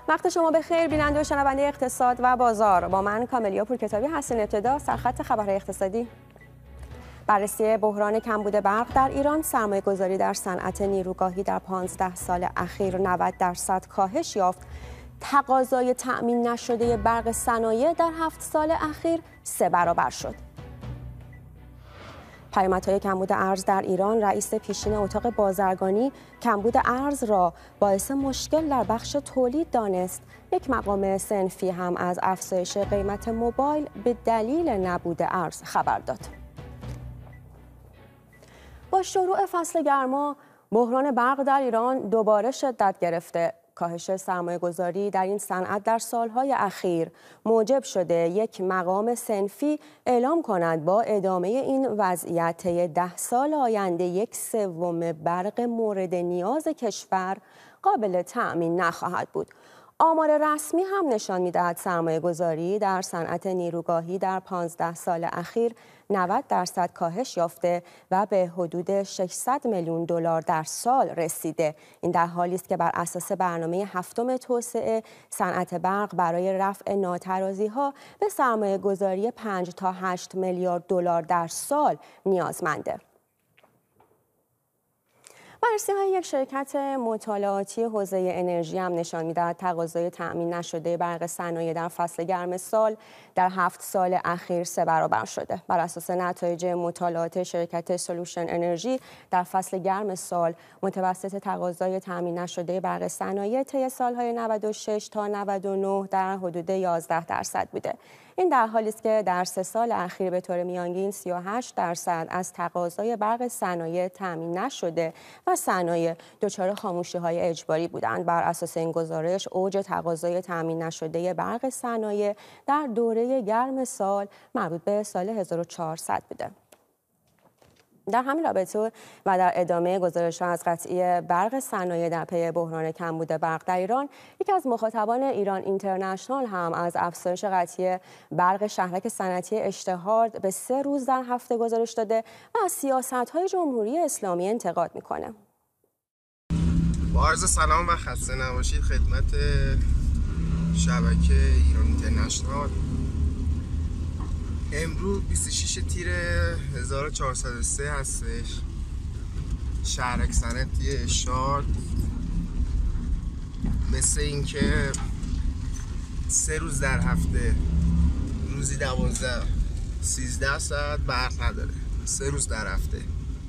وقت شما بخیر بیننده و شنونده اقتصاد و بازار. با من کاملیا پورکتابی هستین. ابتدا سرخط خبرهای اقتصادی. بررسی بحران کمبود برق در ایران. سرمایه‌گذاری در صنعت نیروگاهی در 15 سال اخیر 90% کاهش یافت. تقاضای تأمین نشده برق صنایع در 7 سال اخیر 3 برابر شد. پیامدهای کمبود ارز در ایران. رئیس پیشین اتاق بازرگانی کمبود ارز را باعث مشکل در بخش تولید دانست. یک مقام صنفی هم از افزایش قیمت موبایل به دلیل نبود ارز خبر داد. با شروع فصل گرما بحران برق در ایران دوباره شدت گرفته. کاهش سرمایه‌گذاری در این صنعت در سالهای اخیر موجب شده یک مقام صنفی اعلام کند با ادامه این وضعیت طی 10 سال آینده 1/3 برق مورد نیاز کشور قابل تأمین نخواهد بود. آمار رسمی هم نشان می‌دهد سرمایه‌گذاری در صنعت نیروگاهی در 15 سال اخیر 90% کاهش یافته و به حدود 600 میلیون دلار در سال رسیده. این در حالی است که بر اساس برنامه هفتم توسعه صنعت برق برای رفع ناترازی‌ها به سرمایه‌گذاری 5 تا 8 میلیارد دلار در سال نیازمنده. بررسی‌های یک شرکت مطالعاتی حوزه انرژی هم نشان می‌دهد تقاضای تأمین نشده برق صنایع در فصل گرم سال در 7 سال اخیر 3 برابر شده. بر اساس نتایج مطالعات شرکت سولوشن انرژی در فصل گرم سال متوسط تقاضای تأمین نشده برق صنایع طی سال‌های 96 تا 99 در حدود 11% بوده. این در حالی است که در 3 سال اخیر به طور میانگین 38% از تقاضای برق صنایع تأمین نشده و صنایع دچار خاموشی‌های اجباری بودند. بر اساس این گزارش اوج تقاضای تأمین نشده برق صنایع در دوره گرم سال مربوط به سال 1400 بوده. در همین رابطه و در ادامه گزارش‌ها از قطعی برق صنایع در پی بحران کمبود برق در ایران، یکی از مخاطبان ایران اینترنشنال هم از افزایش قطعی برق شهرک صنعتی اشتهارد به 3 روز در هفته گزارش داده و از سیاست‌های جمهوری اسلامی انتقاد می‌کنه. با عرض سلام و خسته نباشید خدمت شبکه ایران اینترنشنال. امروز 26 تیر 1403 هستش. شهرک صنعتی اشتهارد مثل اینکه 3 روز در هفته روزی 12-13 ساعت برق نداره. 3 روز در هفته.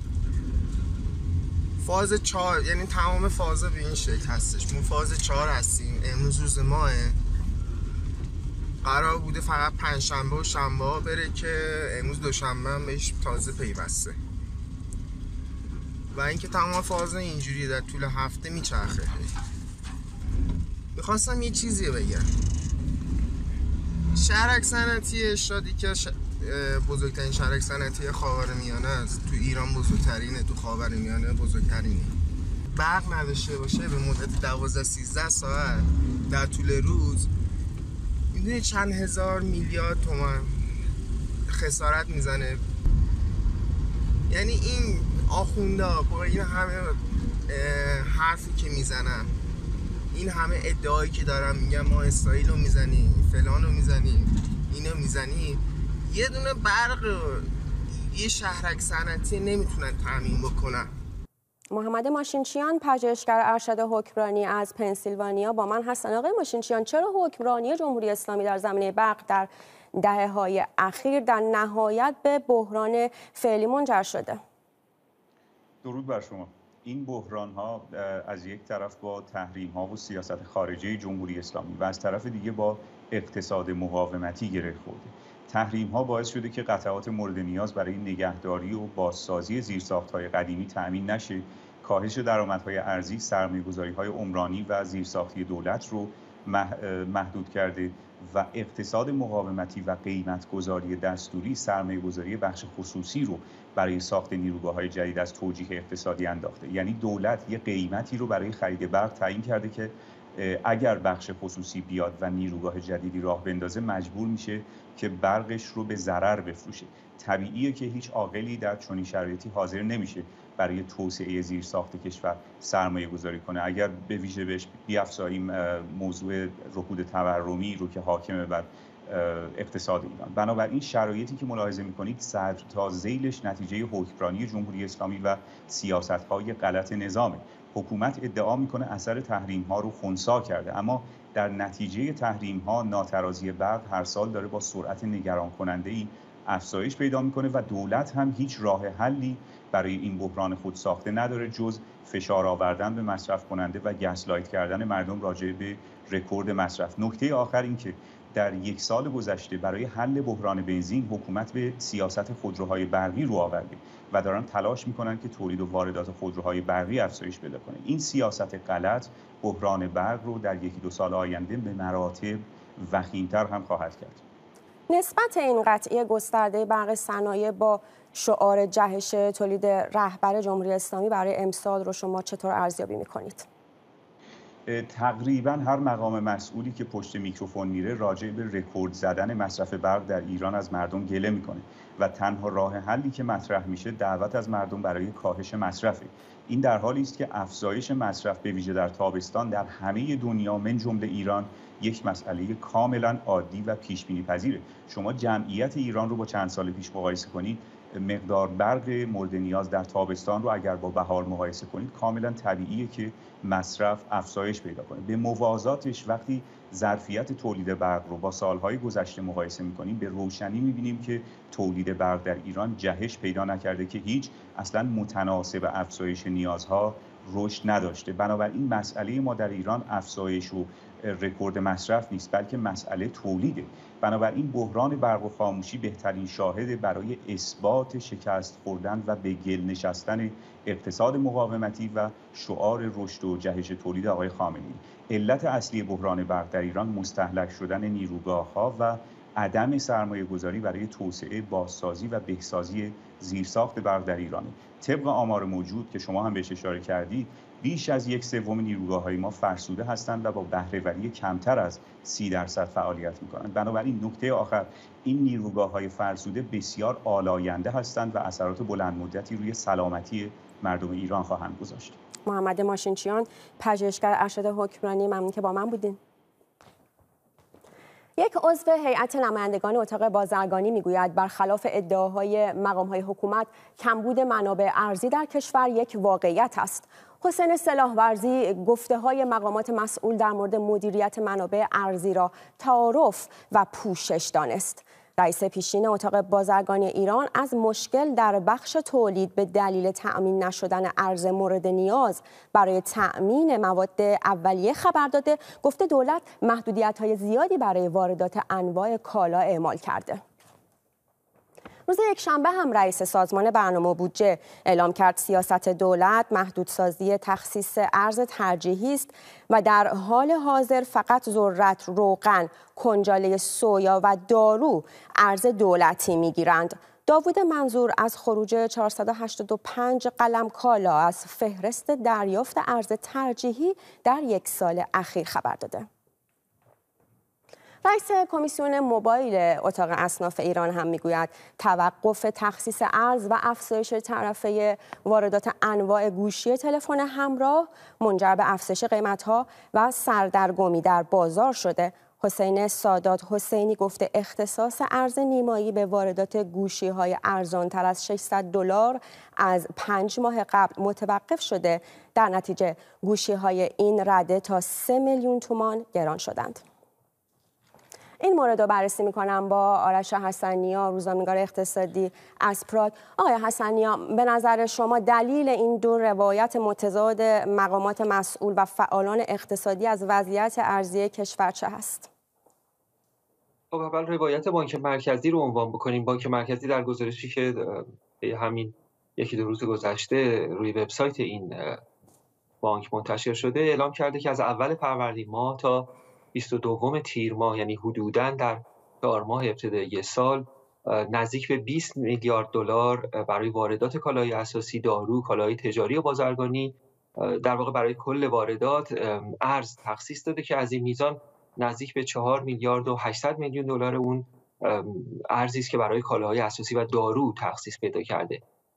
فاز 4 یعنی تمام فازا به این شکل هستش. ما فاز 4 هستیم. امروز روز ماه. قرار بوده فقط پنجشنبه و شنبه بره که امروز دوشنبه هم بهش تازه پیوسته و اینکه تمام فاز اینجوری در طول هفته میچرخه. میخواستم یه چیزی بگم. شهرک صنعتی اشتهاردی که بزرگترین شهرک صنعتی خاورمیانه است، تو ایران بزرگترینه، تو خاورمیانه بزرگترینه. برق نداشته باشه به مدت 12-13 ساعت در طول روز میدونی چند هزار میلیارد تومان خسارت میزنه. یعنی این آخوندا با این همه حرفی که میزنن، این همه ادعایی که دارن، میگن ما اسرائیل رو میزنیم، فلان رو میزنیم، اینو میزنیم، یه دونه برق یه شهرک صنعتی نمیتونن تامین بکنن. محمد ماشینچیان پژوهشگر ارشد حکمرانی از پنسیلوانیا با من هستن. آقای ماشینچیان، چرا حکمرانی جمهوری اسلامی در زمینه برق در دهه‌های اخیر در نهایت به بحران فعلی منجر شده؟ درود بر شما. این بحران‌ها از یک طرف با تحریم‌ها و سیاست خارجی جمهوری اسلامی و از طرف دیگه با اقتصاد مقاومتی گره خورده. تحریم‌ها باعث شده که قطعات مورد نیاز برای نگهداری و بازسازی زیرساخت‌های قدیمی تأمین نشه، کاهش درآمدهای ارزی، سرمایه‌گذاری‌های عمرانی و زیرساختی دولت رو محدود کرده و اقتصاد مقاومتی و قیمت‌گذاری دستوری سرمایه‌گذاری بخش خصوصی رو برای ساخت نیروگاه‌های جدید از توجیه اقتصادی انداخته. یعنی دولت یه قیمتی رو برای خرید برق تعیین کرده که اگر بخش خصوصی بیاد و نیروگاه جدیدی راه بندازه مجبور میشه که برقش رو به ضرر بفروشه. طبیعیه که هیچ عاقلی در چنین شرایطی حاضر نمیشه برای توسعه زیرساخت کشور سرمایه گذاری کنه. اگر به ویژه بهش بیفزاییم موضوع رکود تورمی رو که حاکمه بر اقتصاد ایران. بنابراین شرایطی که ملاحظه می‌کنید سر تا ذیلش نتیجه حکمرانی جمهوری اسلامی و سیاست‌های غلط نظامه. حکومت ادعا می‌کنه اثر تحریم‌ها رو خنثی کرده، اما در نتیجه تحریم‌ها ناترازی برق هر سال داره با سرعت نگران کننده‌ای افزایش پیدا می‌کنه و دولت هم هیچ راه حلی برای این بحران خود ساخته نداره جز فشار آوردن به مصرف کننده و گسلایت کردن مردم راجع به رکورد مصرف. نکته آخر این که در یک سال گذشته برای حل بحران بنزین حکومت به سیاست خودروهای برقی رو آورده و دارن تلاش میکنن که تولید و واردات خودروهای برقی افزایش پیدا کنه. این سیاست غلط بحران برق رو در یکی دو سال آینده به مراتب وخیم‌تر هم خواهد کرد. نسبت این قطعی گسترده برق صنایع با شعار جهش تولید رهبر جمهوری اسلامی برای امسال رو شما چطور ارزیابی میکنید؟ تقریبا هر مقام مسئولی که پشت میکروفون میره راجع به رکورد زدن مصرف برق در ایران از مردم گله میکنه و تنها راه حلی که مطرح میشه دعوت از مردم برای کاهش مصرفه. این در حالی است که افزایش مصرف به ویژه در تابستان در همه دنیا من جمله ایران یک مسئله کاملا عادی و پیش بینی پذیره. شما جمعیت ایران رو با چند سال پیش مقایسه کنید، مقدار برق مورد نیاز در تابستان رو اگر با بهار مقایسه کنید کاملا طبیعیه که مصرف افزایش پیدا کنه. به موازاتش وقتی ظرفیت تولید برق رو با سالهای گذشته مقایسه می‌کنیم به روشنی می‌بینیم که تولید برق در ایران جهش پیدا نکرده که هیچ اصلا متناسب افزایش نیازها رشد نداشته. بنابراین مسئله ما در ایران افزایش و رکورد مصرف نیست بلکه مسئله تولیده. بنابراین بحران برق و خاموشی بهترین شاهد برای اثبات شکست خوردن و به گل نشستن اقتصاد مقاومتی و شعار رشد و جهش تولید آقای خامنه‌ای. علت اصلی بحران برق در ایران مستهلک شدن نیروگاه‌ها و عدم سرمایه گذاری برای توسعه، بازسازی و بهسازی زیرساخت برق در ایران. طبق آمار موجود که شما هم بهش اشاره کردید بیش از 1/3 نیروگاه‌های ما فرسوده هستند و با بهره‌وری کمتر از 30% فعالیت می‌کنند. بنابراین نکته آخر این نیروگاه‌های فرسوده بسیار آلاینده هستند و اثرات بلند مدتی روی سلامتی مردم ایران خواهند گذاشت. محمد ماشینچیان، پژوهشگر ارشد حکمرانی، ممنون که با من بودین. یک عضو هیئت نمایندگان اتاق بازرگانی میگوید برخلاف ادعاهای مقام‌های حکومت کمبود منابع ارزی در کشور یک واقعیت است. حسین سلاحورزی گفته‌های مقامات مسئول در مورد مدیریت منابع ارزی را تعارف و پوشش دانست. رئیس پیشین اتاق بازرگانی ایران از مشکل در بخش تولید به دلیل تأمین نشدن ارز مورد نیاز برای تأمین مواد اولیه خبر داده. گفته دولت محدودیت‌های زیادی برای واردات انواع کالا اعمال کرده. روز یکشنبه هم رئیس سازمان برنامه و بودجه اعلام کرد سیاست دولت محدودسازی تخصیص ارز ترجیحی است و در حال حاضر فقط ذرت، روغن، کنجاله سویا و دارو ارز دولتی میگیرند. داوود منظور از خروج 485 قلم کالا از فهرست دریافت ارز ترجیحی در یک سال اخیر خبر داده. رئیس کمیسیون موبایل اتاق اصناف ایران هم میگوید توقف تخصیص ارز و افزایش تعرفه واردات انواع گوشی تلفن همراه منجر به افزایش قیمت‌ها و سردرگمی در بازار شده. حسین سادات حسینی گفته اختصاص ارز نیمایی به واردات گوشی‌های ارزان‌تر از $600 از 5 ماه قبل متوقف شده. در نتیجه گوشی‌های این رده تا 3 میلیون تومان گران شدند. این مورد رو بررسی می‌کنم با آرش حسنی‌نیا، روزنامه‌نگار اقتصادی از پراگ. آقای حسنی‌نیا، به نظر شما دلیل این دو روایت متضاد مقامات مسئول و فعالان اقتصادی از وضعیت ارزی کشور چه هست؟ خب اول روایت بانک مرکزی رو عنوان بکنیم. بانک مرکزی در گزارشی که همین یکی دو روز گذشته روی وبسایت این بانک منتشر شده اعلام کرده که از اول فروردین ماه تا 22 تیر ماه، یعنی حدوداً در 4 ماه ابتدایی سال، نزدیک به 20 میلیارد دلار برای واردات کالای اساسی، دارو، کالای تجاری و بازرگانی، در واقع برای کل واردات ارز تخصیص داده که از این میزان نزدیک به 4 میلیارد و 800 میلیون دلار اون ارزی است که برای کالاهای اساسی و دارو تخصیص پیدا کرده.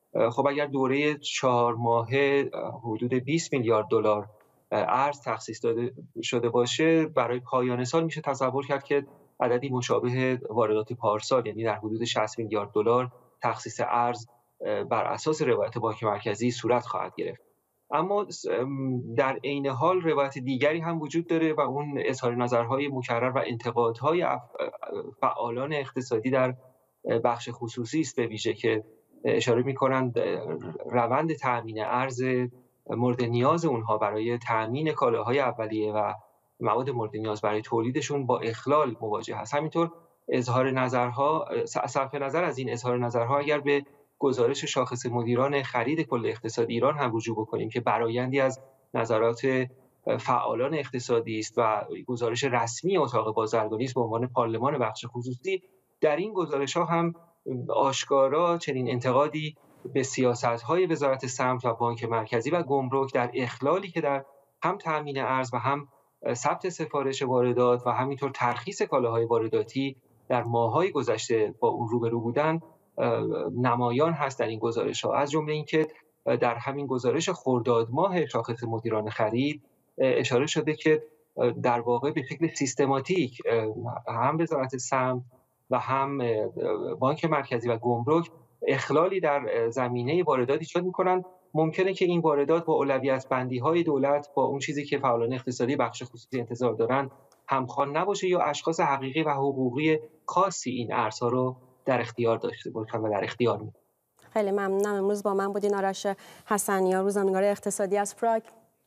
خب اگر دوره 4 ماهه حدود 20 میلیارد دلار ارز تخصیص داده شده باشه، برای پایان سال میشه تصور کرد که عددی مشابه واردات پارسال، یعنی در حدود 60 میلیارد دلار تخصیص ارز بر اساس روایت بانک مرکزی صورت خواهد گرفت. اما در عین حال روایت دیگری هم وجود داره و اون اظهار نظرهای مکرر و انتقادهای فعالان اقتصادی در بخش خصوصی است، به ویژه که اشاره می‌کنند روند تأمین ارز مورد نیاز اونها برای تأمین کالاهای اولیه و مواد مورد نیاز برای تولیدشون با اخلال مواجه هست. همینطور اظهار نظرها، صرف نظر از این اظهار نظرها، اگر به گزارش شاخص مدیران خرید کل اقتصاد ایران هم رجوع بکنیم که برآیندی از نظرات فعالان اقتصادی است و گزارش رسمی اتاق بازرگانی است به عنوان پارلمان بخش خصوصی، در این گزارش‌ها هم آشکارا چنین انتقادی به سیاست‌های وزارت سمت و بانک مرکزی و گمرک در اخلالی که در هم تأمین ارز و هم ثبت سفارش واردات و همینطور ترخیص کالاهای وارداتی در ماه‌های گذشته با اون روبرو بودن نمایان هست در این گزارش‌ها. از جمله اینکه در همین گزارش خرداد ماه شاخص مدیران خرید اشاره شده که در واقع به شکل سیستماتیک هم وزارت سمت و هم بانک مرکزی و گمرک اخلالی در زمینه واردات ایجاد می‌کنند. ممکنه که این واردات با اولویت بندی‌های دولت، با اون چیزی که فعالان اقتصادی بخش خصوصی انتظار دارند همخوان نباشه یا اشخاص حقیقی و حقوقی خاصی این ارزها رو در اختیار داشته باشن و در اختیار می‌کنن. خیلی ممنونم. امروز با من بودین آرش حسنیار، روزنامه‌نگار اقتصادی از پراگ.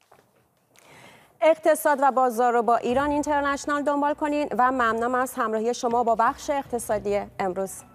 اقتصاد و بازار رو با ایران اینترنشنال دنبال کنین و ممنونم از همراهی شما با بخش اقتصادی امروز.